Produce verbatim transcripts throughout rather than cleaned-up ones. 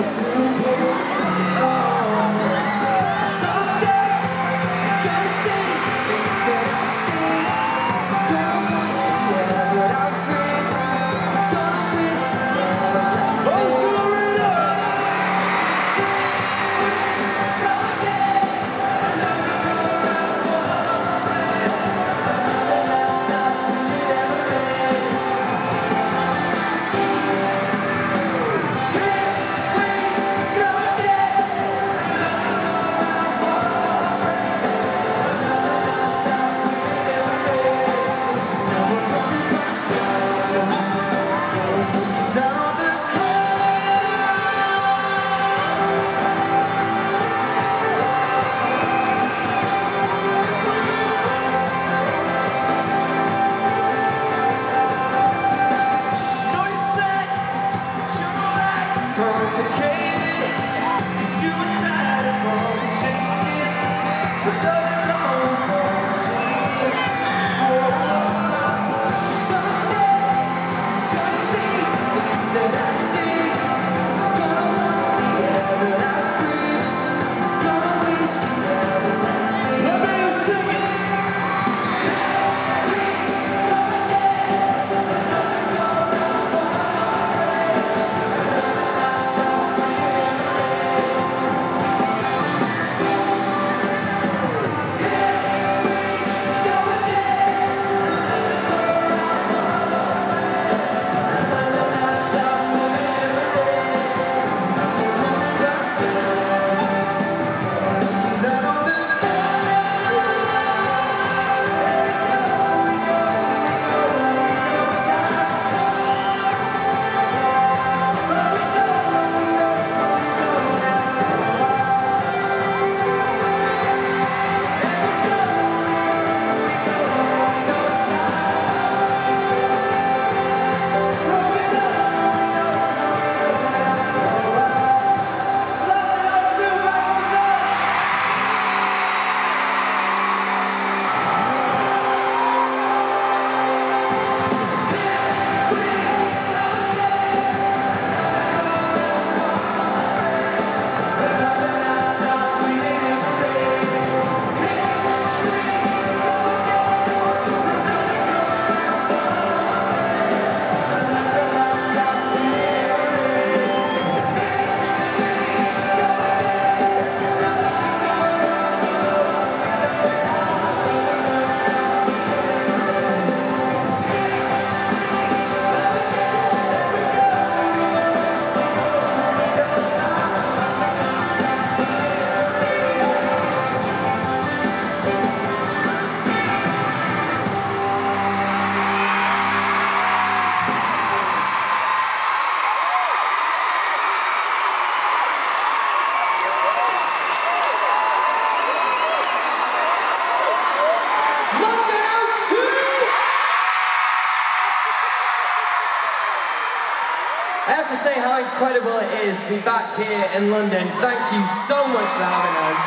I have to say how incredible it is to be back here in London. Thank you so much for having us.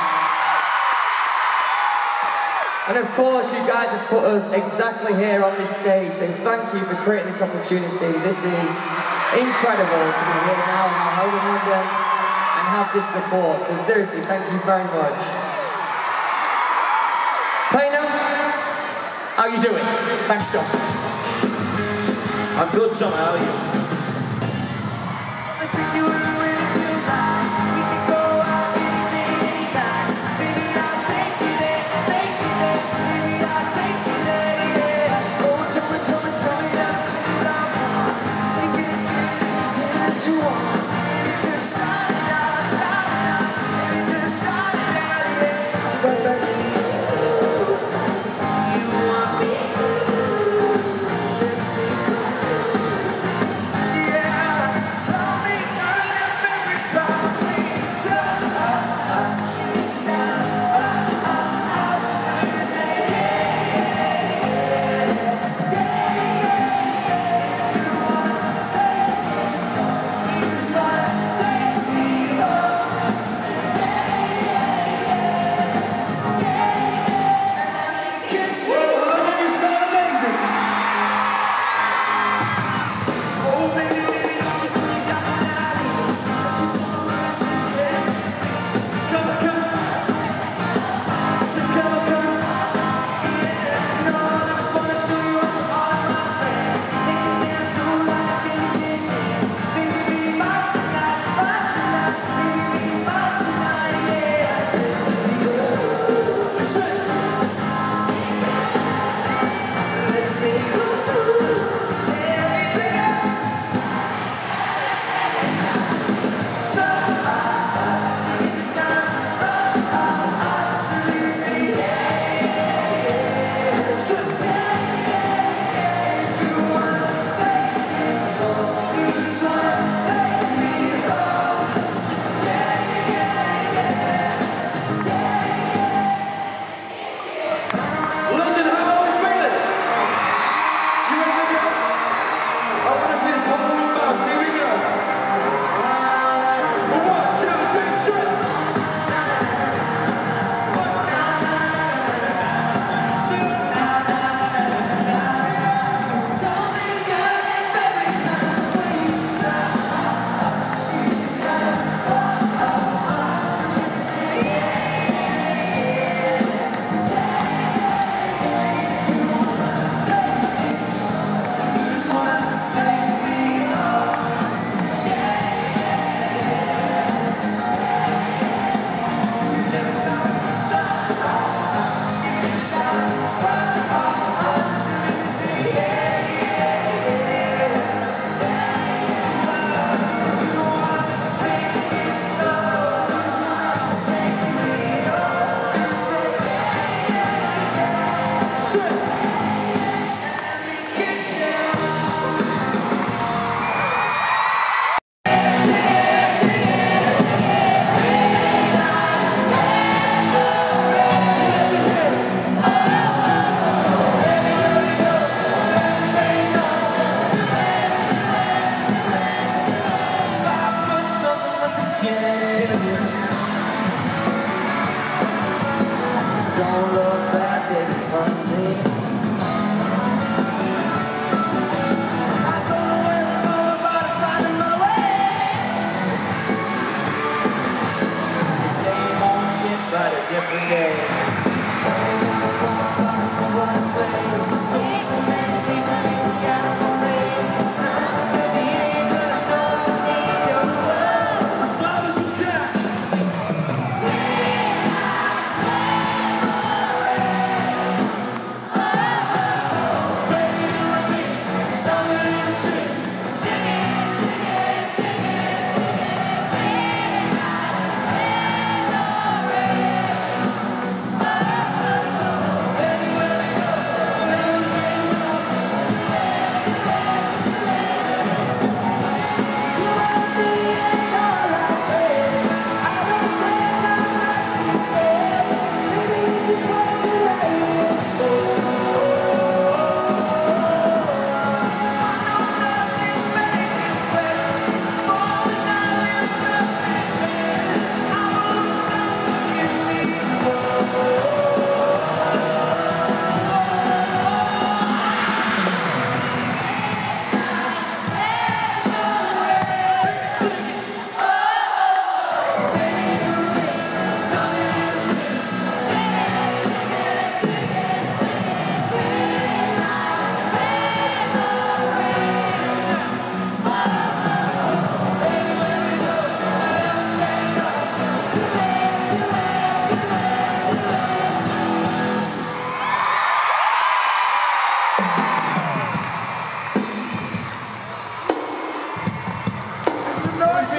And of course, you guys have put us exactly here on this stage, so thank you for creating this opportunity. This is incredible to be here now in our home in London and have this support. So seriously, thank you very much. Plano, how you doing? Thanks, John. I'm good, John. How are you?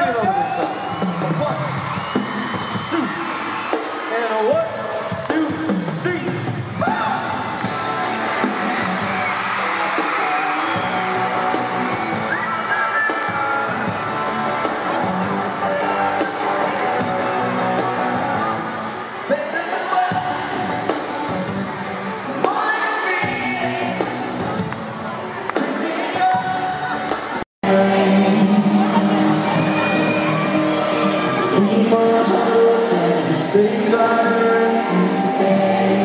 singing over this song. One, two, and a one, two, three. Stays right empty today.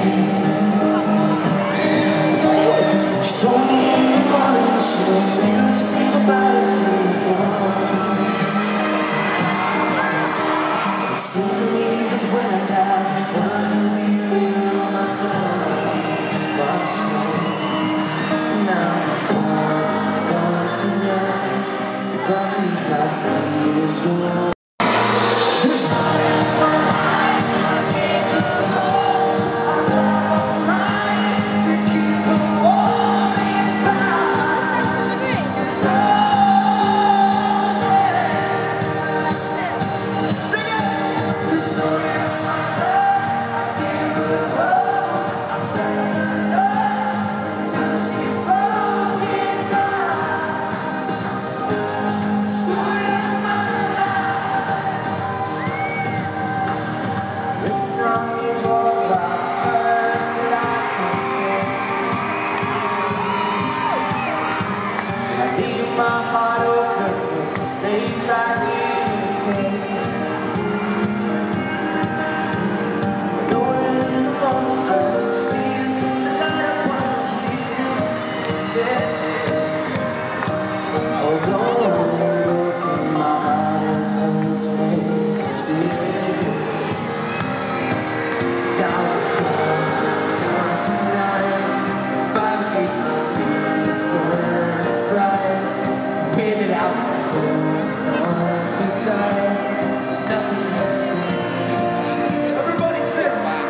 She told me in the morning she don't feel the same about us anymore. It seems to me that when I die, just words will be written on my stone, my soul. Now I'm gone, gone tonight. The ground beneath my feet is yours. My heart open, but the stage right here in its head. Knowing in the moment I'll see us in the light up on the hill. Yeah. Although I'm broken, my heart is untamed still. Down the floor, down tonight, five eight feet, bright. Wave it out, on so tight, nothing else. Everybody sing!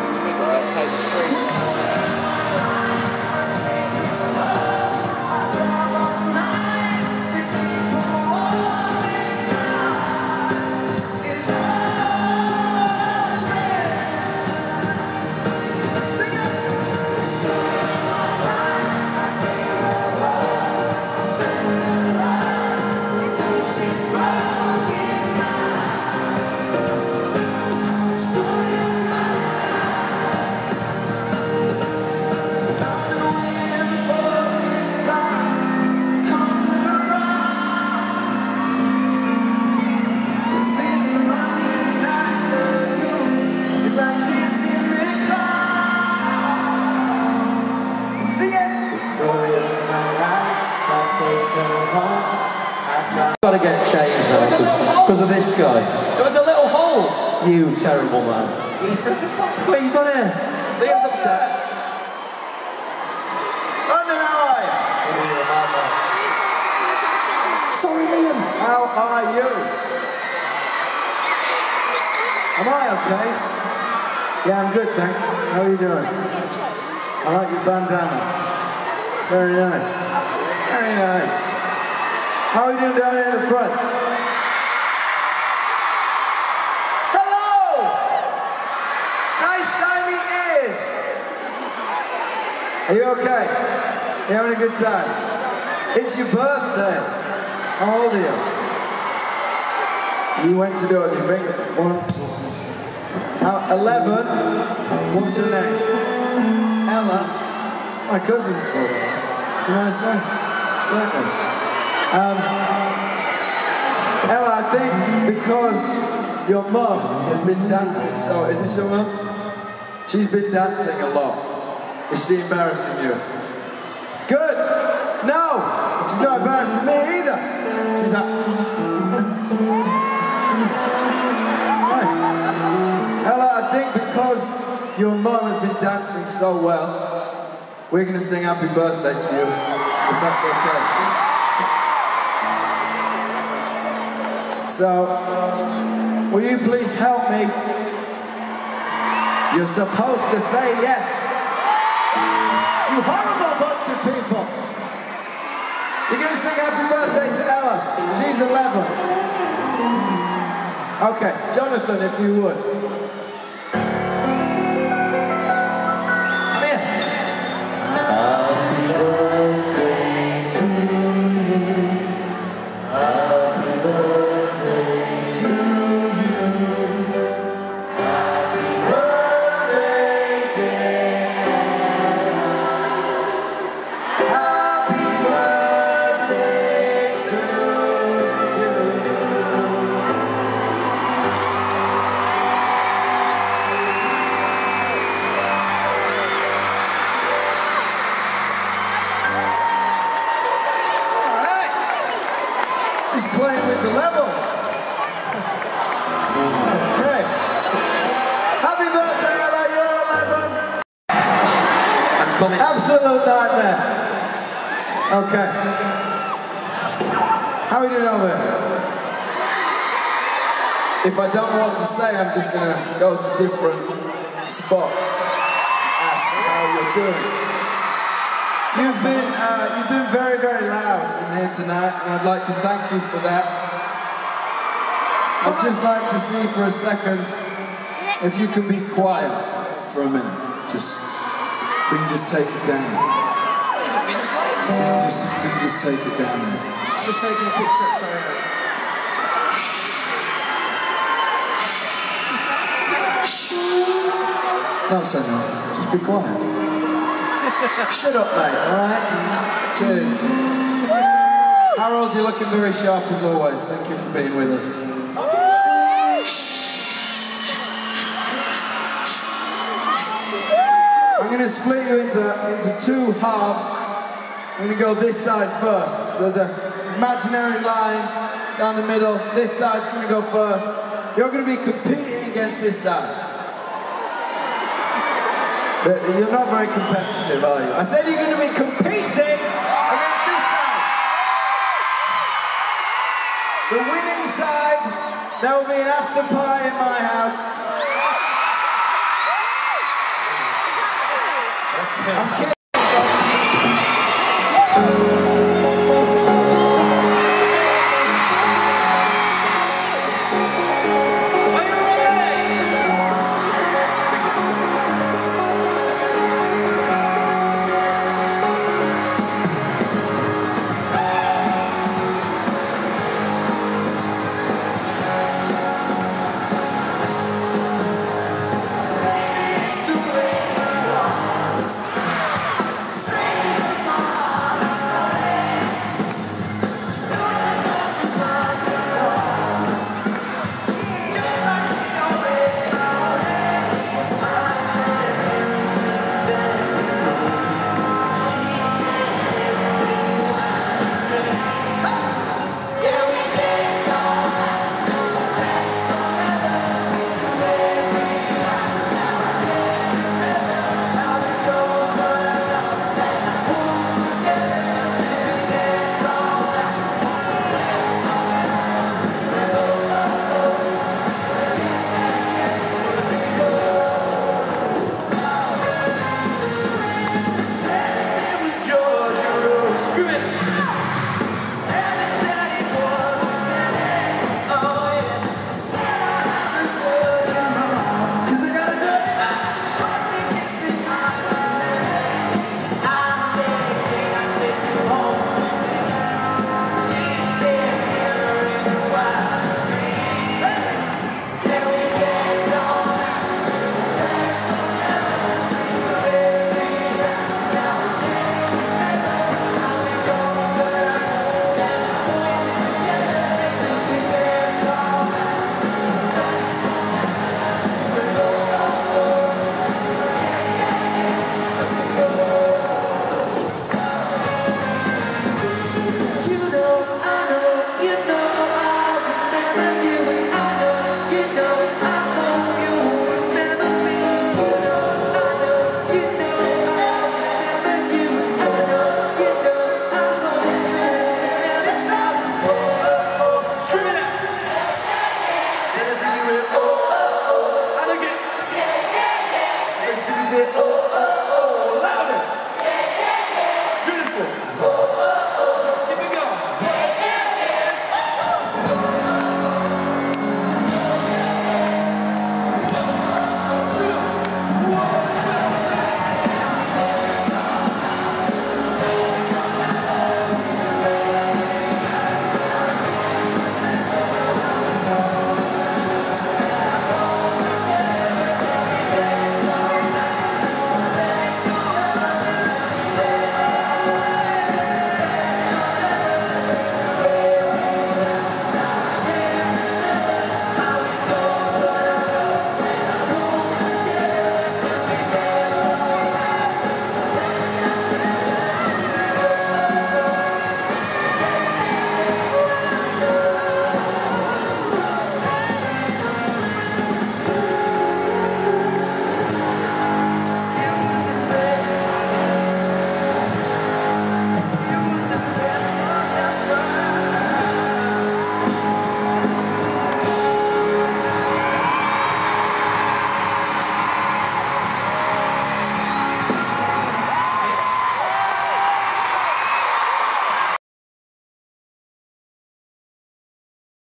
Gotta get changed though, because of this guy. There was a little hole. You terrible man. He's, Wait, he's not here. Liam's upset. London, how are you? Sorry, Liam. How are you? Am I okay? Yeah, I'm good, thanks. How are you doing? I like your bandana. It's very nice. Very nice. How are you doing down here in the front? Hello! Nice shiny ears! Are you okay? You having a good time? It's your birthday. How old are you? You went to do it on your finger. One, two. How, eleven? What's your name? Ella? My cousin's called Ella. It's a nice name. It's a great name. Um, Ella, I think because your mum has been dancing, so is this your mum? She's been dancing a lot. Is she embarrassing you? Good! No! She's not embarrassing me either! She's like... Right. Ella, I think because your mum has been dancing so well, we're going to sing happy birthday to you, if that's okay. So, will you please help me? You're supposed to say yes. You horrible bunch of people. You're going to sing happy birthday to Ella. She's eleven. Okay, Jonathan, if you would. Come here. Happy birthday to you. Happy birthday to you. Happy birthday, dear. Happy birthday to you. Just playing with the levels. Okay. Happy birthday, L A, you're eleven. I'm coming. Absolute nightmare. Okay. How are we doing over here? If I don't know what to say, I'm just gonna go to different spots. Ask how you're doing. You've been, uh, you've been very, very loud in here tonight, and I'd like to thank you for that. I'd just like to see for a second if you can be quiet for a minute. Just, if we can just take it down. You got me in the face. Just, if we can just take it down there. Just taking a picture, sorry. Don't say no, just be quiet. Shut up, mate, alright? Cheers. Harold, you're looking very sharp as always. Thank you for being with us. I'm going to split you into, into two halves. I'm going to go this side first. So there's an imaginary line down the middle. This side's going to go first. You're going to be competing against this side. You're not very competitive, are you? I said you're going to be competing against this side. The winning side, there will be an after party in my house. I'm kidding.